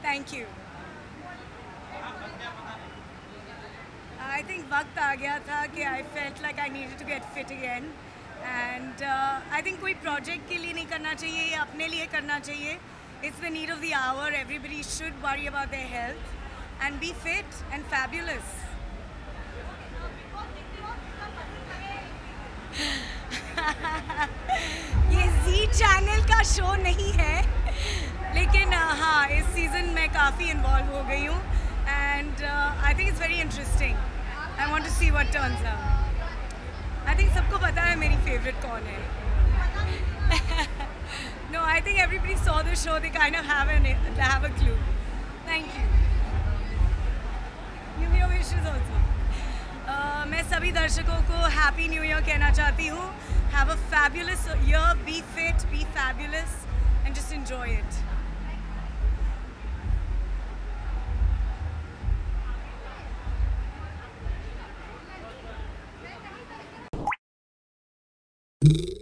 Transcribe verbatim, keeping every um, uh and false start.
Thank you. I think वक्त आ गया था कि I felt like I needed to get fit again and I think कोई project के लिए नहीं करना चाहिए, ये अपने लिए करना चाहिए। It's the need of the hour, everybody should worry about their health and be fit and fabulous. ये जी चैनल का शो नहीं है, लेकिन हाँ इस सीज़न में काफ़ी इन्वॉल्व हो गई हूँ and I think it's very interesting. I want to see what turns out. I think सबको पता है मेरी फेवरेट कौन है। No, I think everybody saw the show, they kind of have an have a clue. Thank you. New year wishes also. मैं सभी दर्शकों को हैप्पी न्यू ईयर कहना चाहती हूँ। Have a fabulous year, be fit, be fabulous and just enjoy it.